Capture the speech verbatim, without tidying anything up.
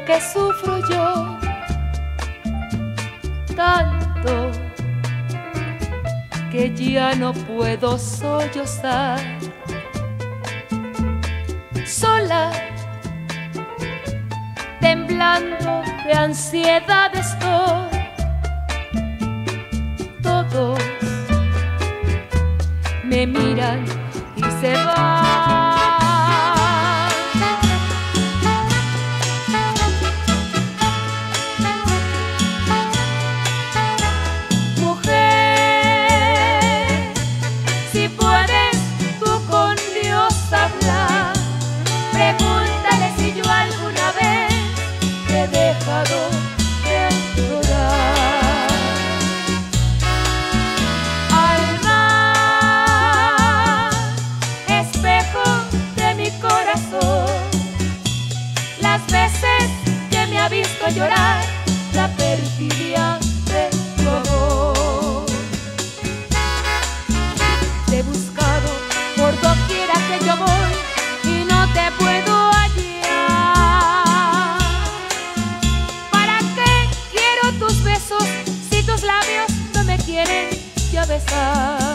que sufro yo tanto que ya no puedo sollozar. Sola, temblando de ansiedad estoy. Todos me miran y se van. Pregúntale si yo alguna vez te he dejado de adorar. Alma, espejo de mi corazón, las veces que me ha visto llorar la perfidia de tu amor. Te he buscado por doquiera que yo voy y no te puedo hallar. ¿Para qué quiero tus besos si tus labios no me quieren ya besar?